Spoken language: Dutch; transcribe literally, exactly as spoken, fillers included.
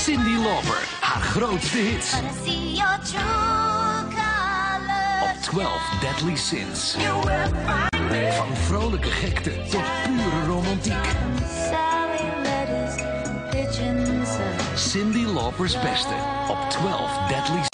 Cyndi Lauper, haar grootste hits. Op twaalf Deadly Cyns. Van vrolijke gekte tot pure romantiek. Cyndi Lauper's beste op twaalf Deadly Cyns.